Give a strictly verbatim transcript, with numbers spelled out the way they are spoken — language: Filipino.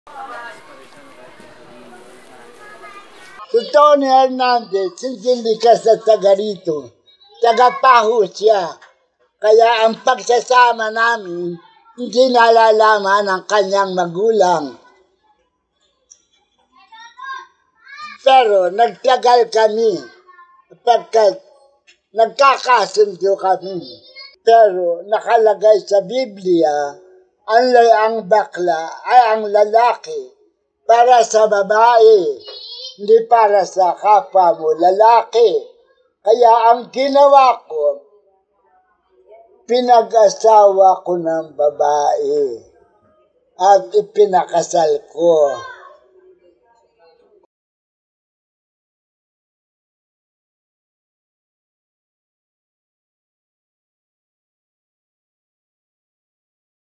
Si Tony Hernandez, hindi likas sa taga rito. Taga-Paho siya. Kaya ang pagsasama namin, hindi nalalaman ng kanyang magulang. Pero nagtagal kami pagkat nagkakasundo kami. Pero nakalagay sa Biblia, ang, ang bakla ay ang lalaki para sa babae, hindi para sa kapwa mo lalaki. Kaya ang ginawa ko, pinag-asawa ko ng babae at ipinakasal ko.